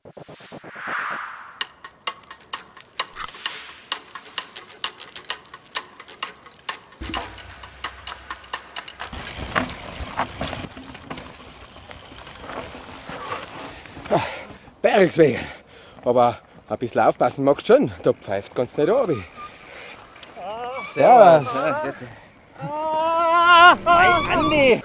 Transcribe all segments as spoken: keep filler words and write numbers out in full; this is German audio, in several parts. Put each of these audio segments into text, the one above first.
Bergswege, aber ein bisschen aufpassen magst du schon, da pfeift ganz nicht runter. Servus! Hi, Andi!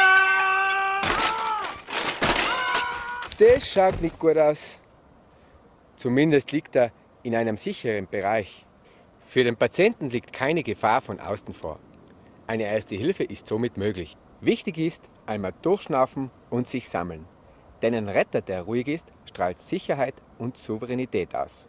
Das schaut nicht gut aus. Zumindest liegt er in einem sicheren Bereich. Für den Patienten liegt keine Gefahr von außen vor. Eine erste Hilfe ist somit möglich. Wichtig ist, einmal durchschnaufen und sich sammeln. Denn ein Retter, der ruhig ist, strahlt Sicherheit und Souveränität aus.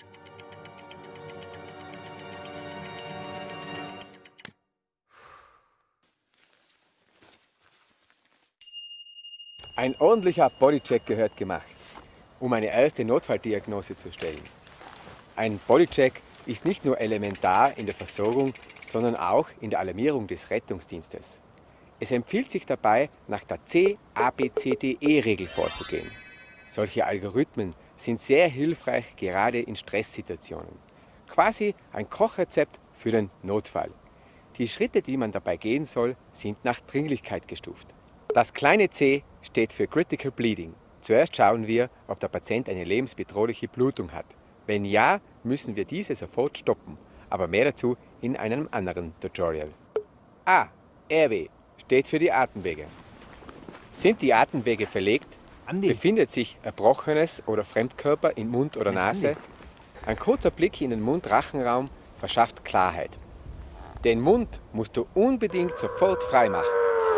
Ein ordentlicher Bodycheck gehört gemacht, um eine erste Notfalldiagnose zu stellen. Ein Bodycheck ist nicht nur elementar in der Versorgung, sondern auch in der Alarmierung des Rettungsdienstes. Es empfiehlt sich dabei, nach der C A B C D E-Regel vorzugehen. Solche Algorithmen sind sehr hilfreich, gerade in Stresssituationen. Quasi ein Kochrezept für den Notfall. Die Schritte, die man dabei gehen soll, sind nach Dringlichkeit gestuft. Das kleine C steht für Critical Bleeding. Zuerst schauen wir, ob der Patient eine lebensbedrohliche Blutung hat. Wenn ja, müssen wir diese sofort stoppen. Aber mehr dazu in einem anderen Tutorial. A. Airway steht für die Atemwege. Sind die Atemwege verlegt, Andi. befindet sich Erbrochenes oder Fremdkörper in Mund oder Nase, ein kurzer Blick in den Mund-Rachenraum verschafft Klarheit. Den Mund musst du unbedingt sofort frei machen.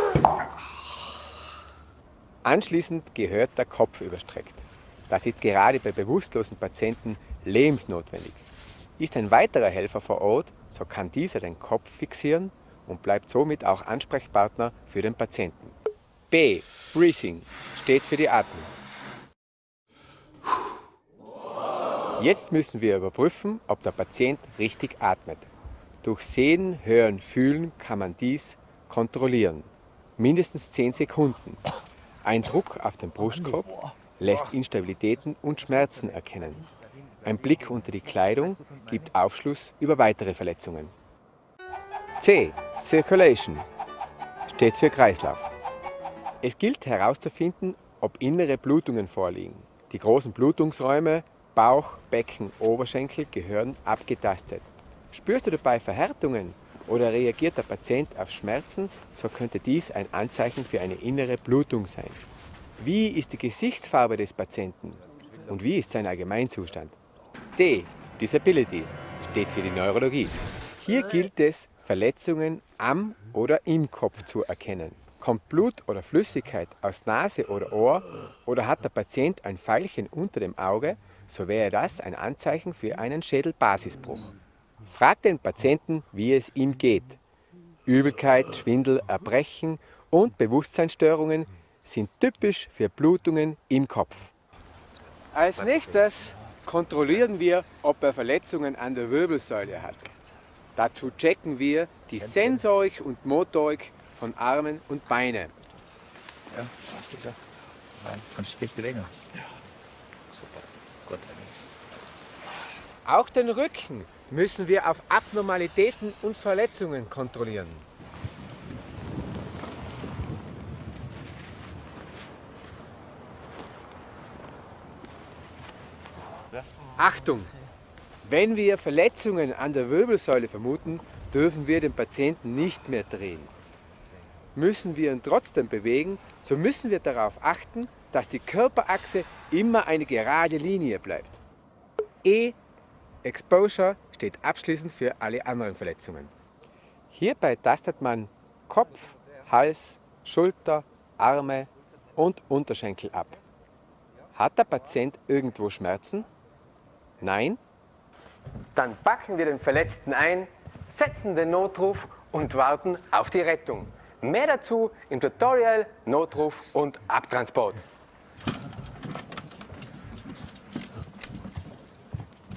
Anschließend gehört der Kopf überstreckt. Das ist gerade bei bewusstlosen Patienten lebensnotwendig. Ist ein weiterer Helfer vor Ort, so kann dieser den Kopf fixieren und bleibt somit auch Ansprechpartner für den Patienten. B. Breathing steht für die Atmung. Jetzt müssen wir überprüfen, ob der Patient richtig atmet. Durch Sehen, Hören, Fühlen kann man dies kontrollieren. Mindestens zehn Sekunden. Ein Druck auf den Brustkorb lässt Instabilitäten und Schmerzen erkennen. Ein Blick unter die Kleidung gibt Aufschluss über weitere Verletzungen. C. Circulation steht für Kreislauf. Es gilt herauszufinden, ob innere Blutungen vorliegen. Die großen Blutungsräume, Bauch, Becken, Oberschenkel gehören abgetastet. Spürst du dabei Verhärtungen oder reagiert der Patient auf Schmerzen, so könnte dies ein Anzeichen für eine innere Blutung sein. Wie ist die Gesichtsfarbe des Patienten und wie ist sein Allgemeinzustand? D. Disability steht für die Neurologie. Hier gilt es, Verletzungen am oder im Kopf zu erkennen. Kommt Blut oder Flüssigkeit aus Nase oder Ohr oder hat der Patient ein Pfeilchen unter dem Auge, so wäre das ein Anzeichen für einen Schädelbasisbruch. Frag den Patienten, wie es ihm geht. Übelkeit, Schwindel, Erbrechen und Bewusstseinsstörungen sind typisch für Blutungen im Kopf. Als nächstes kontrollieren wir, ob er Verletzungen an der Wirbelsäule hat. Dazu checken wir die Sensorik und Motorik von Armen und Beinen. Ja, das geht so. Nein, kannst du dich jetzt bewegen? Ja. Super, gut. Auch den Rücken müssen wir auf Abnormalitäten und Verletzungen kontrollieren. Achtung! Wenn wir Verletzungen an der Wirbelsäule vermuten, dürfen wir den Patienten nicht mehr drehen. Müssen wir ihn trotzdem bewegen, so müssen wir darauf achten, dass die Körperachse immer eine gerade Linie bleibt. E. Exposure steht abschließend für alle anderen Verletzungen. Hierbei tastet man Kopf, Hals, Schulter, Arme und Unterschenkel ab. Hat der Patient irgendwo Schmerzen? Nein? Dann packen wir den Verletzten ein, setzen den Notruf und warten auf die Rettung. Mehr dazu im Tutorial Notruf und Abtransport.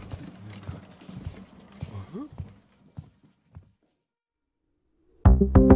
Mhm.